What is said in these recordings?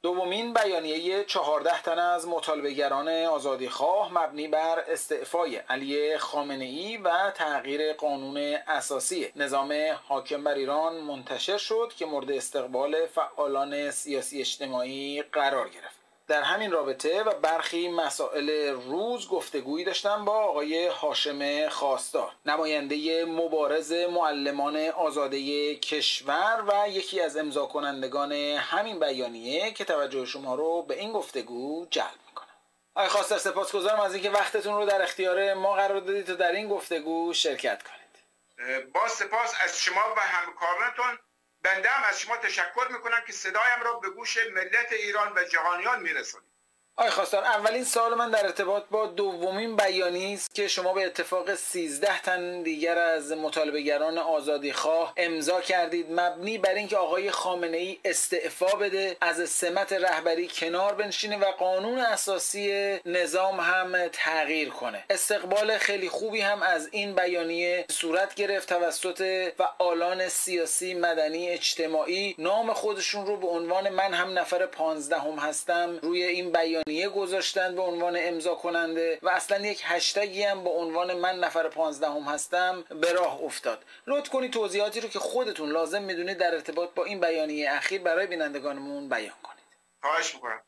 دومین بیانیه 14 تن از مطالبه‌گران آزادیخواه مبنی بر استعفای علی خامنه‌ای و تغییر قانون اساسی نظام حاکم بر ایران منتشر شد که مورد استقبال فعالان سیاسی اجتماعی قرار گرفت. در همین رابطه و برخی مسائل روز گفتگویی داشتم با آقای هاشم خواستار، نماینده مبارز معلمان آزاده کشور و یکی از امضا کنندگان همین بیانیه که توجه شما رو به این گفتگو جلب میکنم. آقای خواستار، سپاسگزارم از اینکه وقتتون رو در اختیار ما قرار دادید تا در این گفتگو شرکت کنید. با سپاس از شما و همکارانتون. بنده هم از شما تشکر میکنم که صدایم را به گوش ملت ایران و جهانیان میرسونید. آقای خواستار، اولین سوال من در ارتباط با دومین بیانیه است که شما به اتفاق 13 تن دیگر از مطالبه‌گران آزادیخواه امضا کردید، مبنی بر اینکه آقای خامنه‌ای استعفا بده، از سمت رهبری کنار بنشینه و قانون اساسی نظام هم تغییر کنه. استقبال خیلی خوبی هم از این بیانیه صورت گرفت توسط فعالان سیاسی، مدنی، اجتماعی. نام خودشون رو به عنوان من هم نفر 15 هستم روی این بیانیه گذاشتن به عنوان امضا کننده و اصلا یک هشتگی هم به عنوان من نفر 15 هستم به راه افتاد. لطف کنید توضیحاتی رو که خودتون لازم میدونید در ارتباط با این بیانیه اخیر برای بینندگانمون بیان کنید. خواهش میکنم.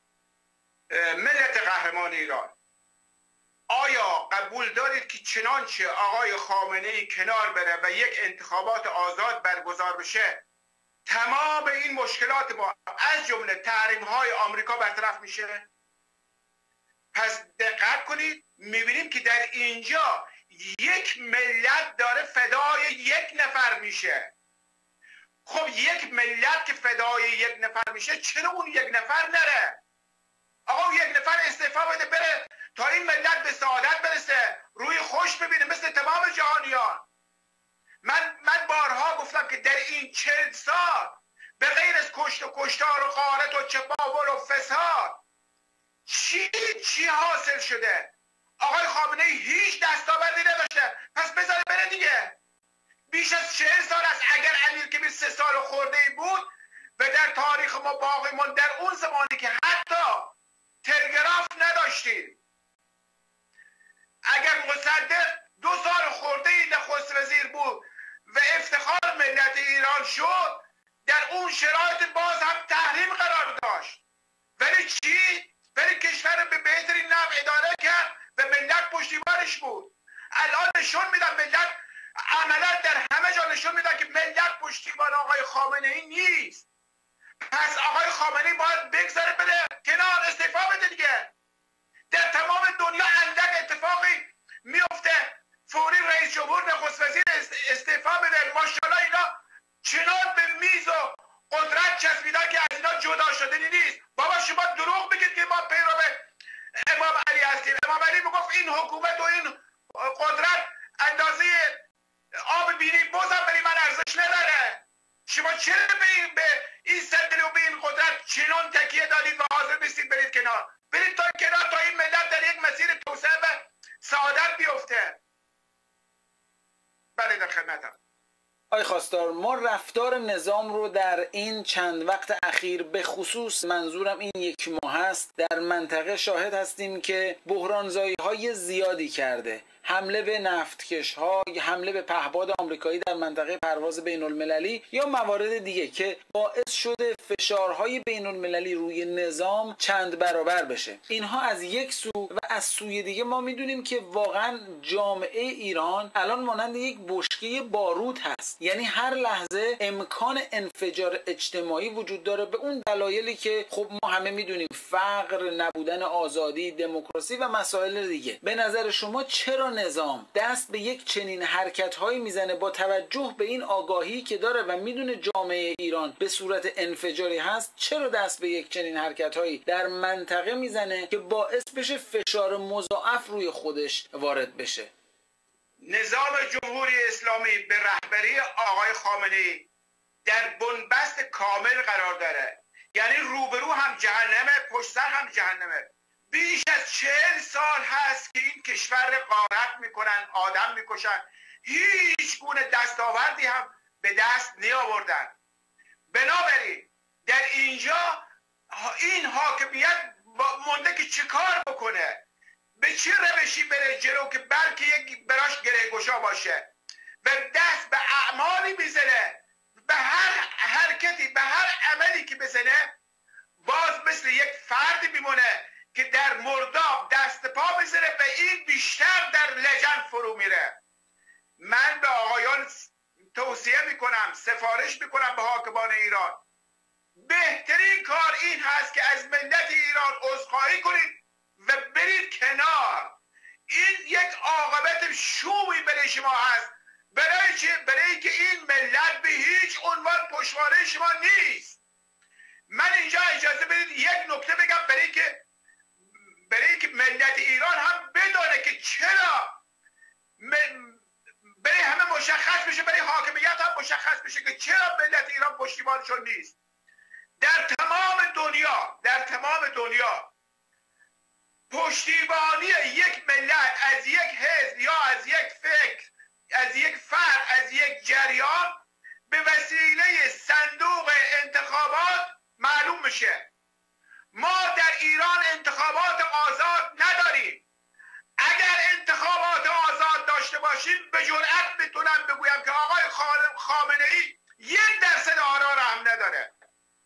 ملت قهرمان ایران، آیا قبول دارید که چنانچه آقای خامنه‌ای کنار بره و یک انتخابات آزاد برگزار بشه، تمام این مشکلات ما از جمله تحریم‌های آمریکا برطرف میشه؟ پس دقت کنید، میبینیم که در اینجا یک ملت داره فدای یک نفر میشه. خب یک ملت که فدای یک نفر میشه، چرا اون یک نفر نره؟ آقا یک نفر استعفا بده بره تا این ملت به سعادت برسه، روی خوش ببینه مثل تمام جهانیان. من بارها گفتم که در این 40 سال به غیر از کشت و کشتار و غارت و چپاول و فساد چی حاصل شده؟ آقای خامنه‌ای هیچ دستاوردی نداشته، پس بذاره بره دیگه. بیش از 40 سال است. اگر امیرکبیر 3 سال خورده ای بود و در تاریخ ما باقی ماند، در اون زمانی که حتی تلگراف نداشتیم، اگر مصدق 2 سال خورده ای نخست وزیر بود و افتخار ملت ایران شد، در اون شرایط باز هم تحریم قرار داشت. ولی چی؟ ولی کشور به بهترین نحو اداره کرد و ملت پشتیبانش بود. الان نشون میدن ملت، عملا در همه جا نشون میدن که ملت پشتیبان آقای خامنه‌ای نیست. پس آقای خامنه‌ای باید بگذاره بده کنار، استعفا بده دیگه. در تمام دنیا اندک اتفاقی میفته فوری رئیس جمهور نخست وزیر استعفا بده. ماشاءالله اینا چنان به میز و قدرت چسبیدن که از اینا جدا شدنی نیست. بابا شما دروغ بگید که ما پیرو امام علی هستیم. امام علی میگفت این حکومت و این قدرت اندازه آب بینی بازم برای من ارزش نداره. شما چرا به این صندلی و به این قدرت چنان تکیه دادید و حاضر نیستید برید کنار؟ برید تا کنار تا این ملت در یک مسیر توسعه و سعادت بیفته. بله در خدمتم. آقای خواستار، ما رفتار نظام رو در این چند وقت اخیر، به خصوص منظورم این 1 ماه هست، در منطقه شاهد هستیم که بحرانزایی های زیادی کرده. حمله به نفتکش ها، حمله به پهپاد آمریکایی در منطقه پرواز بین المللی یا موارد دیگه که باعث شده فشارهای بین المللی روی نظام چند برابر بشه. اینها از یک سو و از سوی دیگه ما میدونیم که واقعا جامعه ایران الان مانند یک بشکه بارود هست. یعنی هر لحظه امکان انفجار اجتماعی وجود داره، به اون دلایلی که خب ما همه میدونیم، فقر، نبودن آزادی، دموکراسی و مسائل دیگه. به نظر شما چرا نظام دست به یک چنین حرکت‌هایی میزنه با توجه به این آگاهی که داره و میدونه جامعه ایران به صورت انفجاری هست؟ چرا دست به یک چنین حرکت‌هایی در منطقه میزنه که باعث بشه فشار مضاعف روی خودش وارد بشه؟ نظام جمهوری اسلامی به رهبری آقای خامنه‌ای در بنبست کامل قرار داره. یعنی روبرو هم جهنمه، پشت سر هم جهنمه. بیش از 40 سال هست که این کشور غارت میکنن، آدم میکشن، هیچ گونه دستاوردی هم به دست نیاوردن. بنابراین در اینجا این حاکمیت مونده که چه کار بکنه، به چه روشی بره جلو که بلکه یک براش گره گشا باشه و دست به اعمالی بزنه، به هر حرکتی به هر عملی که بزنه باز مثل یک فرد میمونه که در مرداب دست پا بزنه و این بیشتر در لجن فرو میره. من به آقایان توصیه میکنم، سفارش میکنم به حاکمان ایران، بهترین کار این هست که از ملت ایران عذرخواهی کنید و برید کنار. این یک عاقبت شومی برای شما هست. برای چه؟ برای که این ملت به هیچ عنوان پشتوانه شما نیست. من اینجا اجازه بدید یک نکته بگم برای که ملت ایران هم بدونه که چرا، برای همه مشخص بشه، برای حاکمیت هم مشخص بشه که چرا ملت ایران پشتیبانشون نیست. در تمام دنیا پشتیبانی یک ملت از یک حزب یا از یک فکر، از یک فرد، از یک جریان به وسیله صندوق انتخابات معلوم میشه. ما در ایران انتخابات آزاد نداریم. اگر انتخابات آزاد داشته باشیم به جرئت میتونم بگویم که آقای خامنه ای 1% آرا را هم نداره.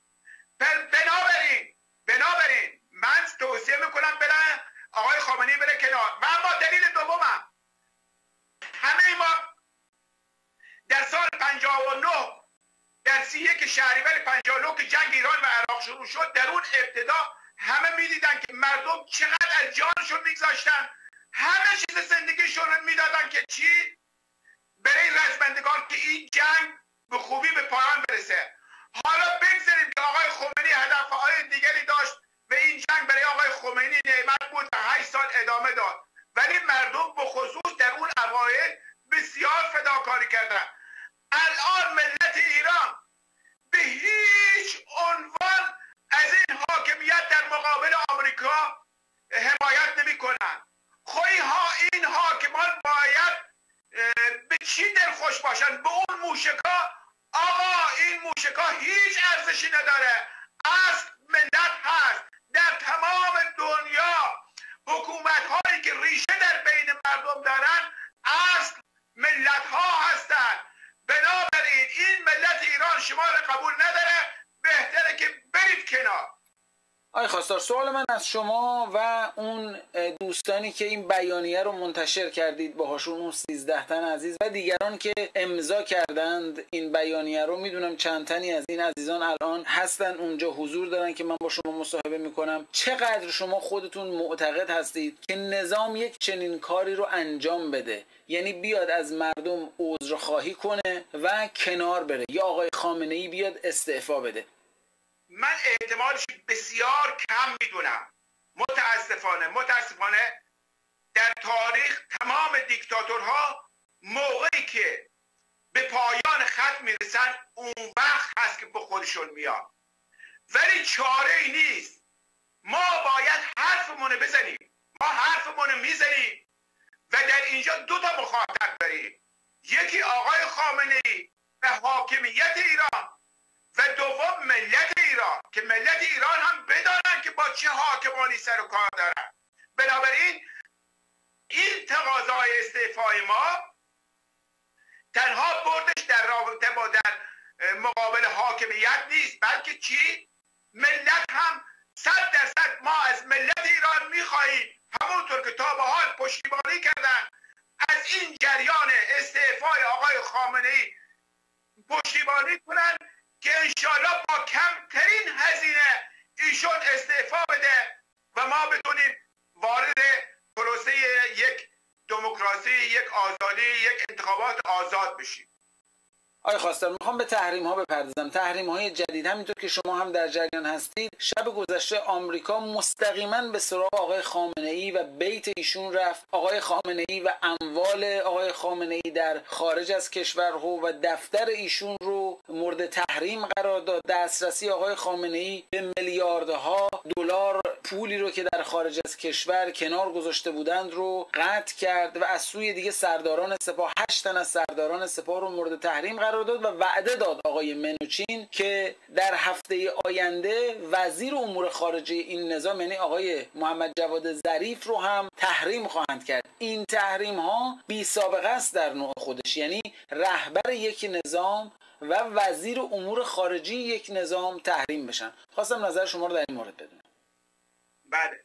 بنابراین من توصیه میکنم برن آقای خامنه ای بره کنار. و اما دلیل دومم، همه ما در سال 59 در 31 شهریور 59 که جنگ ایران و عراق شروع شد، در اون ابتدا همه میدیدن که مردم چقدر از جانشون میگذاشتن، همه چیز زندگیشون رو میدادن که چی؟ برای رزمندگان که این جنگ به خوبی به پایان برسه. حالا بگذاریم که آقای خمینی هدفهای دیگری داشت و این جنگ برای آقای خمینی نعمت بود و 8 سال ادامه داد، ولی مردم به خصوص در اون اوایل بسیار فداکاری کردن. الان ملت ایران به هیچ عنوان از این حاکمیت در مقابل آمریکا حمایت نمی کنن. این حاکمان باید به چی دلخوش باشن؟ به اون موشکا. آقا این موشکا هیچ ارزشی نداره. اصل ملت هست. در تمام دنیا حکومت هایی که ریشه در بین مردم دارن اصل ملت ها هستن. بنابراین این ملت ایران شما رو قبول نداره، بهتره که برید کنار. آقای خواستار، سوال من از شما و اون دوستانی که این بیانیه رو منتشر کردید باهاشون، اون 13 تن عزیز و دیگران که امضا کردند این بیانیه رو، میدونم چند تنی از این عزیزان الان هستن اونجا حضور دارن که من با شما مصاحبه میکنم، چقدر شما خودتون معتقد هستید که نظام یک چنین کاری رو انجام بده، یعنی بیاد از مردم عذرخواهی کنه و کنار بره، یا آقای خامنه ای بیاد استعفا بده؟ من احتمالش بسیار کم میدونم. متاسفانه در تاریخ تمام دیکتاتورها موقعی که به پایان خط میرسن اون وقت هست که به خودشون میان، ولی چاره ای نیست. ما باید حرفمون بزنیم. ما حرفمون میزنیم و در اینجا 2 تا مخاطب داریم، یکی آقای خامنه ای و حاکمیت ایران و دوم ملت ایران، که ملت ایران هم بدانن که با چه حاکمانی سر و کار دارن. بنابراین این تقاضای استعفای ما تنها بردش در رابطه با در مقابل حاکمیت نیست، بلکه چی؟ ملت هم 100% ما از ملت ایران میخواهیم همونطور که تا به حال پشتیبانی کردن از این جریان استعفای آقای خامنه ای پشتیبانی کنن که انشالله با کمترین هزینه ایشون استعفا بده و ما بتونیم وارد پروسه یک دموکراسی، یک آزادی، یک انتخابات آزاد بشیم. آقای خواستار، میخوام به تحریم ها بپردازم. تحریم های جدید، همینطور که شما هم در جریان هستید، شب گذشته آمریکا مستقیما به سراغ آقای خامنه ای و بیت ایشون رفت. آقای خامنه ای و اموال آقای خامنه ای در خارج از کشور و دفتر ایشون رو مورد تحریم قرار داد. دسترسی آقای خامنه ای به میلیاردها دلار پولی رو که در خارج از کشور کنار گذاشته بودند رو قطع کرد و از سوی دیگه سرداران سپاه 8 تن از سرداران سپاه رو مورد تحریم قرار داد و وعده داد آقای منوچین که در هفته آینده وزیر امور خارجه این نظام یعنی آقای محمد جواد ظریف رو هم تحریم خواهند کرد. این تحریم ها بی سابقه است در نوع خودش، یعنی رهبر یک نظام و وزیر امور خارجه یک نظام تحریم بشن. خواستم نظر شما رو در این مورد بدونم. بله،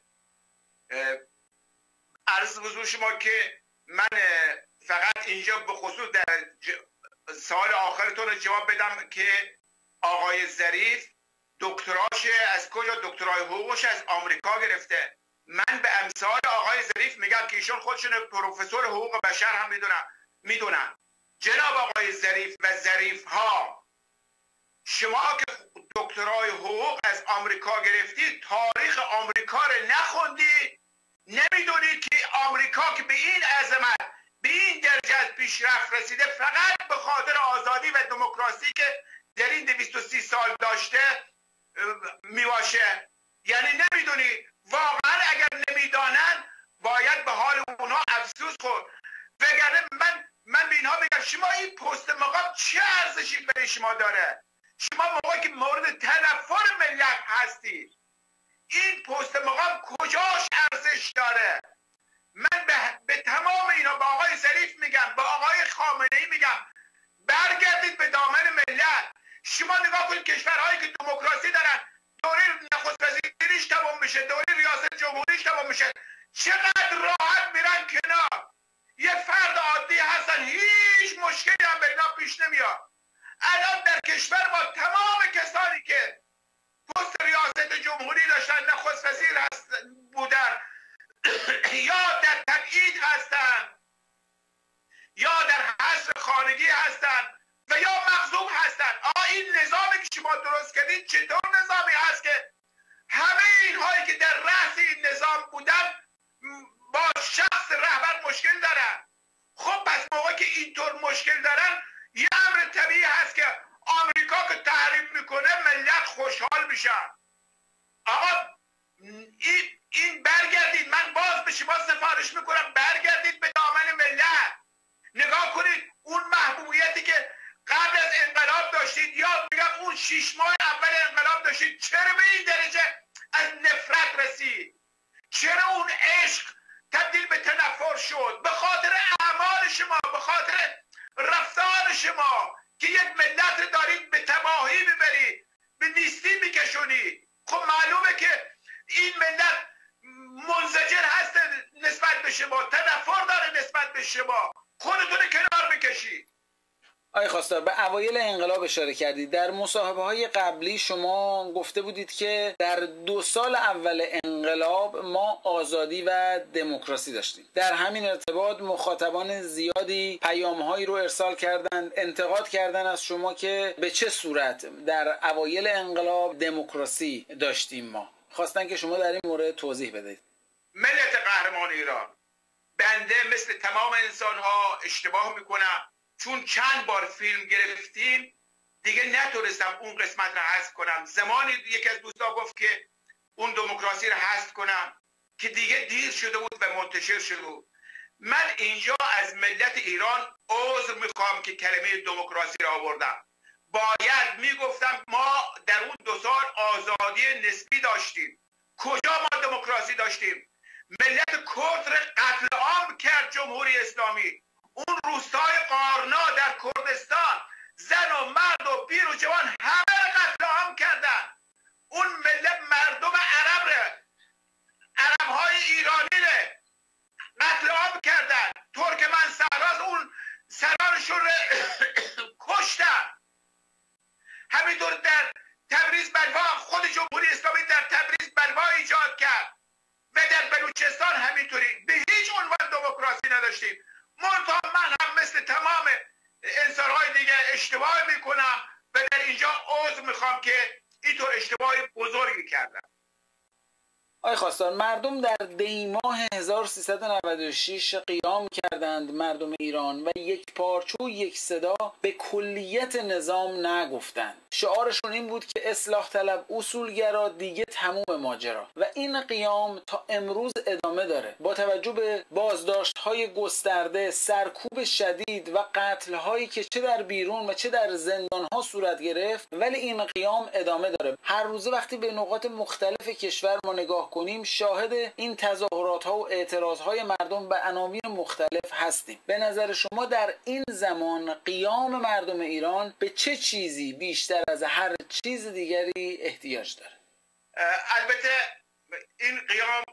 عرض حضور شما که من فقط اینجا به خصوص در سوال آخرتون رو جواب بدم که آقای ظریف دکتراش از کجا؟ دکترای حقوقش از آمریکا گرفته. من به امثال آقای ظریف میگم که ایشون خودشون پروفسور حقوق بشر هم میدونن. جناب آقای ظریف و ظریف ها، شما که دکترای حقوق از آمریکا گرفتید، تاریخ آمریکا رو نخوندید، نمیدونید که آمریکا که به این عظمت به این درجه از پیشرفت رسیده فقط به خاطر آزادی و دموکراسی که در این 230 سال داشته میباشه. یعنی نمیدونید. واقعا اگر نمیدانن باید به حال اونها افسوس خورد. وگرنه من به اینها میگم شما این پست مقام چه ارزشی برای شما داره؟ شما موقعی که مورد تنفر ملت هستید، این پست مقام کجاش ارزش داره؟ من به تمام اینا، به آقای ظریف میگم، به آقای خامنه‌ای میگم، برگردید به دامن ملت. شما نگاه کنید کشورهایی که دموکراسی دارن، دوره نخست وزیریش تمام میشه، دوره ریاست جمهوریش تمام میشه، چقدر راحت میرن کنار. یه فرد عادی هستن، هیچ مشکلی هم به اینا پیش نمیاد. الان در کشور ما تمام کسانی که پست ریاست جمهوری داشتن، نخست وزیر بودن، یا در تبعید هستن یا در حصر خانگی هستن و یا مغصوب هستن. این نظامی که شما درست کردید چطور نظامی هست که همه اینهایی که در رأس این نظام بودن با شخص رهبر مشکل دارن؟ خب پس موقعی که اینطور مشکل دارن، یه امر طبیعی هست که آمریکا که تحریم میکنه ملت خوشحال میشن. آقا این برگردید، من باز به شما سفارش میکنم، برگردید به دامن ملت. نگاه کنید اون محبوبیتی که قبل از انقلاب داشتید، یا میگم اون 6 ماه اول انقلاب داشتید، چرا به این درجه از نفرت رسید؟ چرا اون عشق تبدیل به تنفر شد؟ به خاطر اعمال شما، به خاطر رفتار شما که یک ملت رو دارید به تباهی میبرید، به نیستی میکشونید. خب معلومه که این ملت منزجر هست نسبت به شما، تنفر داره نسبت به شما. خودتون کنار بکشید. آقای خواستار، به اوایل انقلاب اشاره کردید. در مصاحبه های قبلی شما گفته بودید که در 2 سال اول انقلاب ما آزادی و دموکراسی داشتیم. در همین ارتباط مخاطبان زیادی پیام‌هایی رو ارسال کردند، انتقاد کردند از شما که به چه صورت در اوایل انقلاب دموکراسی داشتیم ما. خواستن که شما در این مورد توضیح بدهید. ملت قهرمان ایران، بنده مثل تمام انسان‌ها اشتباه میکنم، چون چند بار فیلم گرفتیم دیگه نتونستم اون قسمت رو حذف کنم. زمانی یکی از دوستا گفت که اون دموکراسی رو حذف کنم که دیگه دیر شده بود و منتشر شده بود. من اینجا از ملت ایران عذر میخوام که کلمه دموکراسی رو آوردم. باید میگفتم ما در اون 2 سال آزادی نسبی داشتیم. کجا ما دموکراسی داشتیم؟ ملت کرد رو قتل عام کرد جمهوری اسلامی. اون روستای قارنا در کردستان زن و مرد و پیر و جوان همه رو قتل عام کردن. اون ملت مردم عرب رو، عربهای ایرانی رو قتل عام کردن. ترکمن سهراز اون سرانشون رو کشتن. همینطور در تبریز بلوا، خود جمهوری اسلامی در تبریز بلوا ایجاد کرد و در بلوچستان همینطوری. به هیچ عنوان دموکراسی نداشتیم. منتها من هم مثل تمام انسان‌های دیگه اشتباه میکنم و در اینجا عذر میخوام که اینطور اشتباه بزرگی کردم. آقای خواستار، مردم در دیماه 1396 قیام کردند، مردم ایران، و یک پارچه و یک صدا به کلیت نظام نگفتند. شعارشون این بود که اصلاح طلب، اصولگرا، دیگه تموم ماجرا. و این قیام تا امروز ادامه داره. با توجه به بازداشت‌های گسترده، سرکوب شدید و قتل‌هایی که چه در بیرون و چه در زندان‌ها صورت گرفت، ولی این قیام ادامه داره. هر روزه وقتی به نقاط مختلف کشور ما نگاه کنیم، شاهد این تظاهرات‌ها و اعتراض‌های مردم به عناوین مختلف هستیم. به نظر شما در این زمان قیام مردم ایران به چه چیزی بیشتر از هر چیز دیگری احتیاج داره؟ البته این قیام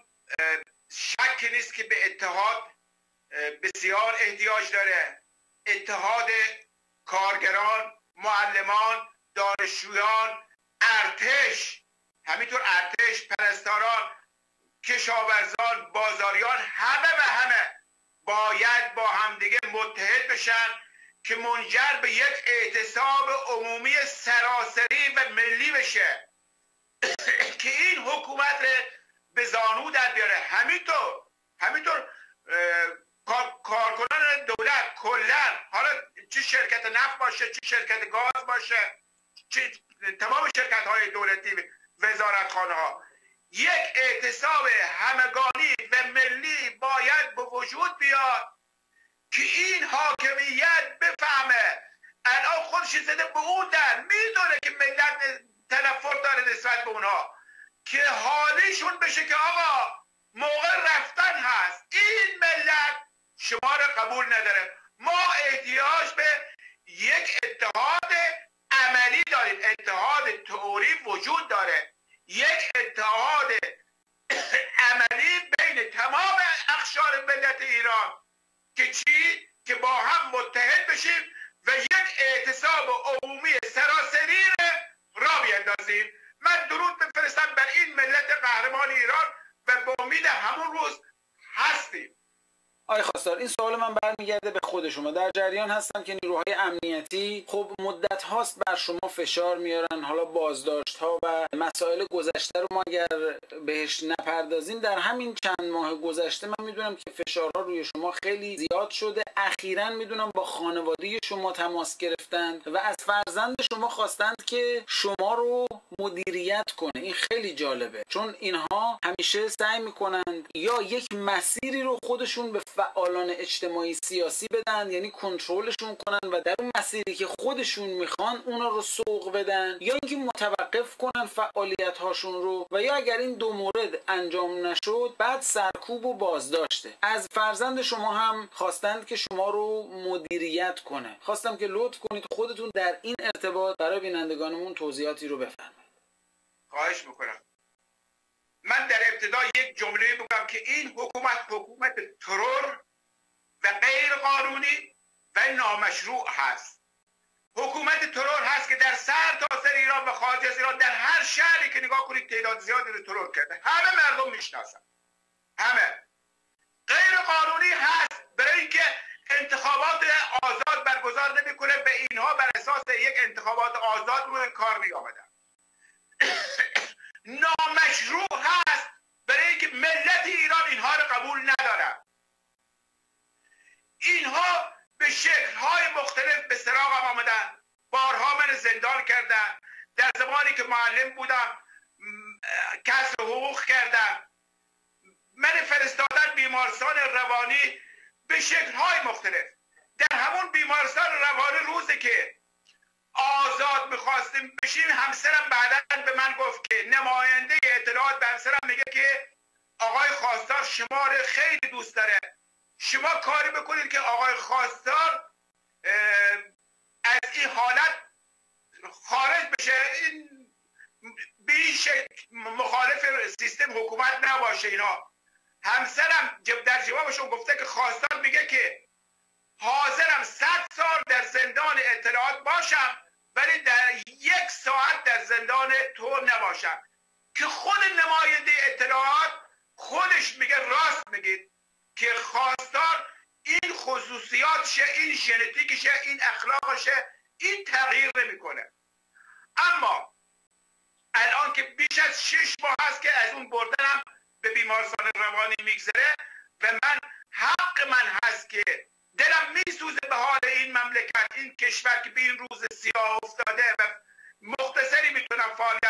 شک نیست که به اتحاد بسیار احتیاج داره. اتحاد کارگران، معلمان، دانشجویان، ارتش، همینطور ارتش، پرستاران، کشاورزان، بازاریان، همه باید با همدیگه متحد بشن که منجر به یک اعتصاب عمومی سراسری و ملی بشه که این حکومت به زانو در بیاره. همینطور کارکنان دولت کلا، حالا چه شرکت نفت باشه، چه شرکت گاز باشه، چه تمام شرکت های دولتی، وزارتخانه ها، یک اعتصاب همگانی و ملی باید به وجود بیاد که این حاکمیت بفهمه الان خودش زده به اون در، میدونه که ملت تنفر داره نسبت به اونها، که حالیشون بشه که آقا موقع رفتن هست، این ملت شما رو قبول نداره. ما احتیاج به یک اتحاد عملی داریم. اتحاد تئوری وجود داره، یک اتحاد عملی بین تمام اقشار ملت ایران که چی؟ که با هم متحد بشیم و یک اعتصاب عمومی سراسری را بیندازیم. من درود بفرستم بر این ملت قهرمان ایران و به امید همون روز هستیم. آقای خواستار، این سوال من برمیگرده به خود شما. در جریان هستم که نیروهای امنیتی خب مدت هاست بر شما فشار میارن، حالا بازداشت ها و مسائل گذشته رو ما اگر بهش نپردازیم، در همین چند ماه گذشته من میدونم که فشارها روی شما خیلی زیاد شده. اخیراً میدونم با خانواده شما تماس گرفتند و از فرزند شما خواستند که شما رو مدیریت کنه. این خیلی جالبه، چون اینها همیشه سعی میکنند یا یک مسیری رو خودشون به فعالان اجتماعی سیاسی بدن، یعنی کنترلشون کنن و در اون مسیری که خودشون میخوان اونا رو سوق بدن، یا اینکه متوقف کنن فعالیت هاشون رو، و یا اگر این دو مورد انجام نشد بعد سرکوب و بازداشته. از فرزند شما هم خواستند که شما رو مدیریت کنه. خواستم که لطف کنید خودتون در این ارتباط برای بینندگانمون توضیحاتی رو بفرمایید. خواهش میکنم. من در ابتدا یک جمله بگم که این حکومت ترور و غیر قانونی و نامشروع هست. حکومت ترور هست که در سر تا سر ایران و خارج از ایران در هر شهری که نگاه کنید تعداد زیادی رو ترور کرده. همه مردم میشناسن. همه. غیر قانونی هست برای اینکه انتخابات آزاد برگزار نمیکنه، به اینها بر اساس یک انتخابات آزاد روی کار میآمدن. نامشروع هست برای اینکه ملت ایران اینها رو قبول ندارن. اینها به شکل‌های مختلف به سراغم آمدن. بارها من زندان کردن. در زمانی که معلم بودم کسر حقوق کردم. من فرستادن بیمارستان روانی به شکل‌های مختلف. در همون بیمارستان روانی روزی که آزاد میخواستیم بشیم، همسرم بعداً به من گفت که نماینده اطلاعات به همسرم میگه که آقای خواستار شما رو خیلی دوست داره، شما کاری بکنید که آقای خواستار از این حالت خارج بشه، بیش مخالف سیستم حکومت نباشه. اینا همسرم در جوابشون گفته که خواستار میگه که حاضرم 100 سال در زندان اطلاعات باشم ولی در 1 ساعت در زندان تو نباشم. که خود نماینده اطلاعات خودش میگه راست میگید که خواستار این خصوصیاتشه، این ژنتیکشه، این اخلاقشه، این تغییر نمیکنه. اما الان که بیش از 6 ماه هست که از اون بردنم به بیمارستان روانی میگذره و حق من هست که دلم میسوزه به حال این مملکت، این کشور که به این روز سیاه افتاده و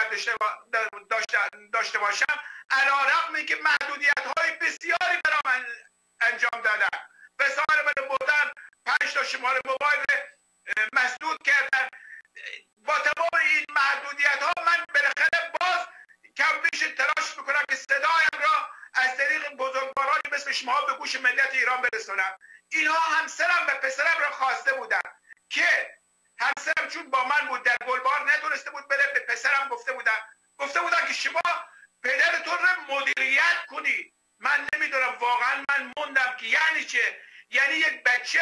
داشته باشم، علیرغم اینکه محدودیت‌های بسیاری برای من انجام دادن، وسایل من بردن، 5 تا شماره موبایل مسدود کردن. با تمام این محدودیت‌ها من بالاخره باز کم بیش تلاش میکنم که صدایم را از طریق بزرگوارانی مثل شما به گوش ملت ایران برسونم. اینها همسرم و پسرم را خواسته بودن که همسرم چون با من بود در گلبار نتونسته بود بره، به پسرم گفته بودن که شما پدرتون را مدیریت کنید. من نمیدونم، واقعا من موندم که یعنی چه؟ یعنی یک بچه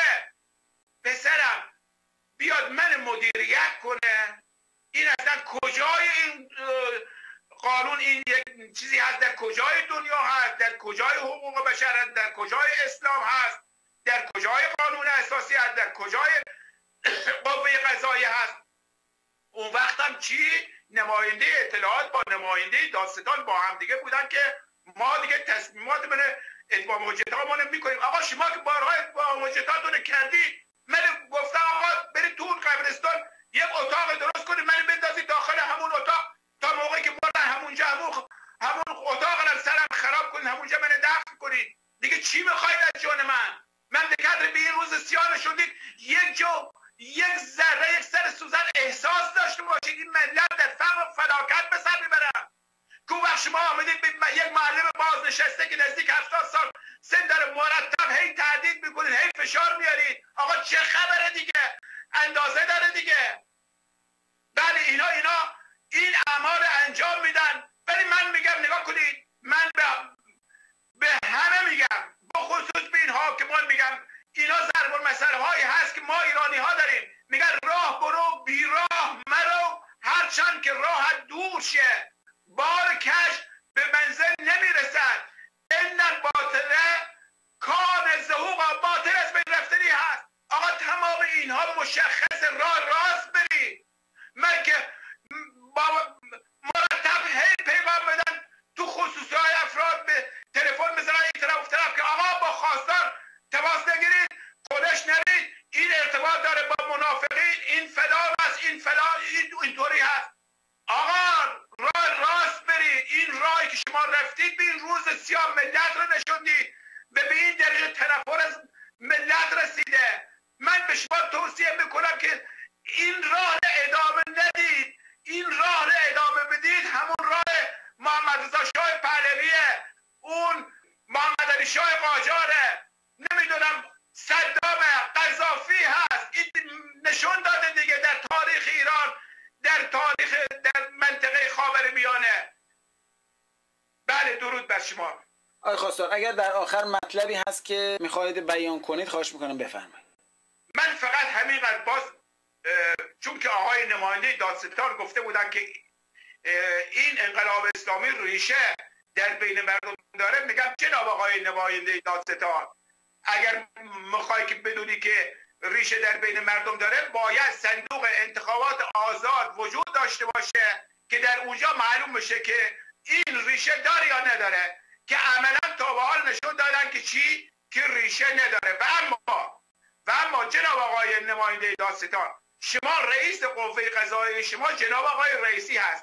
پسرم بیاد من مدیریت کنه؟ این اصلا کجای این قانون، این یک چیزی هست؟ در کجای دنیا هست؟ در کجای حقوق بشر هست؟ در کجای اسلام هست؟ در کجای قانون اساسی هست؟ در کجای قوه قضاییه هست؟ اون وقت هم چی؟ نماینده اطلاعات با نماینده دادستان با هم دیگه بودن که ما دیگه تصمیمات من اتمام حجتامون میکنیم. آقا شما که بارها اتمام حجتاتون کردید، من گفتم آقا برید تو قبرستان یک اتاق درست کنید، من بندازید داخل همون اتاق تا موقعی که مردن همونجا همون اتاق رو سرم خراب کنید، همونجا من دفن کنید. دیگه چی میخواید از جان من؟ من دقیقاً به این روز سیاه نشوندید یک ذره یک سر سوزن احساس داشته باشید این ملت در فقر و فلاکت به سر میبرن. که وقت شما آمدید به یک معلم بازنشسته که نزدیک 70 سال سن داره مرتب هی تهدید میکنید، هی فشار میارید. آقا چه خبره دیگه؟ اندازه داره دیگه. بله اینا این اعمال انجام میدن، ولی من میگم نگاه کنید، من به همه میگم، با خصوص به این حاکمان میگم، اینا ضرب المثل هایی هست که ما ایرانی ها داریم، میگن راه برو بی راه مرو، هرچند که راه دور شه بار کش به منزل نمیرسد. ان الباطله کان زهوقا، باطل از بین رفتنی هست. آقا تمام اینها مشخص، راه راست برید. من که مرتب هی پیغام بدن تو خصوصی های افراد به تلفن بزنن این طرف اون طرف که آقا با خواستار تماس نگیرید، خودش نرید، این ارتباط داره با منافقین، این فلان است، این فلان، اینطوری هست. آقا راه راست برید. این راهی که شما رفتید به این روز سیاه ملت رو نشوندید و به این درجه تنفر از ملت رسیده. من به شما توصیه میکنم که این راه رو ادامه ندید. این راه رو ادامه بدید همون راه محمد رضا شاه پهلویه، اون محمد علی شاه قاجاره، نمیدونم صدام، قذافی هست. این نشون داده دیگه در تاریخ ایران، در منطقه خاورمیانه. بله درود بر شما. آقای خواستار اگر در آخر مطلبی هست که میخواهید بیان کنید خواهش میکنم بفرمایید. من فقط همینقدر باز چون که آقای نماینده دادستان گفته بودن که این انقلاب اسلامی ریشه در بین مردم داره، میگم جناب آقای نماینده دادستان، اگر میخوای که بدونی که ریشه در بین مردم داره، باید صندوق انتخابات آزاد وجود داشته باشه که در اونجا معلوم بشه که این ریشه داره یا نداره، که عملا تا به حال نشون دادن که چی؟ که ریشه نداره. و اما جناب آقای نماینده دادستان، شما رئیس قوه قضاییه، شما جناب آقای رئیسی هست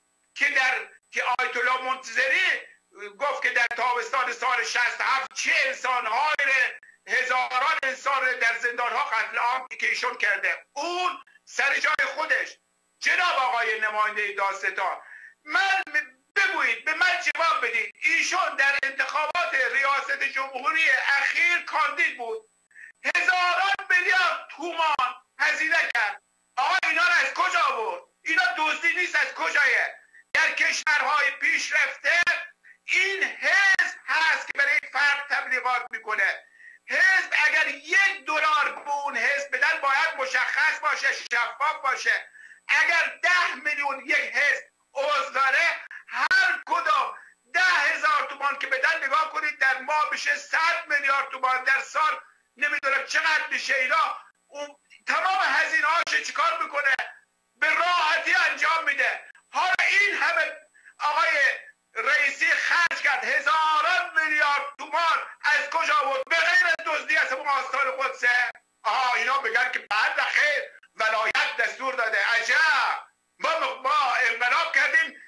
که آیت الله منتظری گفت که در تابستان سال 67 چه انسان‌های هزاران انسان در زندان‌ها قتل عام که ایشون کرده، اون سر جای خودش. جناب آقای نماینده دادستان، من بگویید، به من جواب بدید، ایشون در انتخابات ریاست جمهوری اخیر کاندید بود، هزاران میلیارد تومان هزینه کرد. آقا اینا رو از کجا آورد؟ اینا دزدی نیست، از کجایه؟ در کشورهای پیشرفته این حزب هست که برای فرد تبلیغات میکنه. حزب اگر $1 به اون حزب بدن باید مشخص باشه، شفاف باشه. اگر 10 میلیون یک حزب عضو داره، هر کدام 10,000 تومان که بدن، نگاه کنید در ماه بشه 100 میلیارد تومان، در سال نمیدونم چقدر میشه. اینا تمام هزینه هاش چیکار میکنه؟ به راحتی انجام میده. حالا این همه آقای رئیسی خرج کرد، هزاران میلیارد تومان از کجا آورد؟ به غیر از دزدی از اون آستان قدسه. اینا بگن که بعد خیر ولایت دستور داده. عجب، ما انقلاب کردیم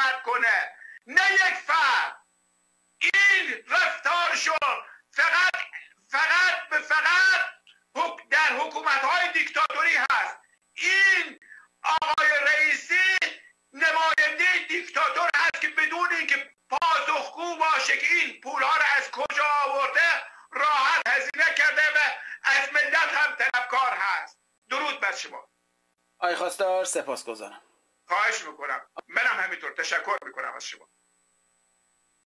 فرد کنه، نه یک فرد. این رفتارشون فقط در حکومت‌های دیکتاتوری هست. این آقای رئیسی نماینده دیکتاتور هست که بدون اینکه پاسخگو باشه که این پولها رو از کجا آورده راحت هزینه کرده و از ملت هم طلبکار هست. درود بر شما. آقای خواستار سپاسگزارم. خواهش میکنم. منم همینطور تشکر میکنم از شما.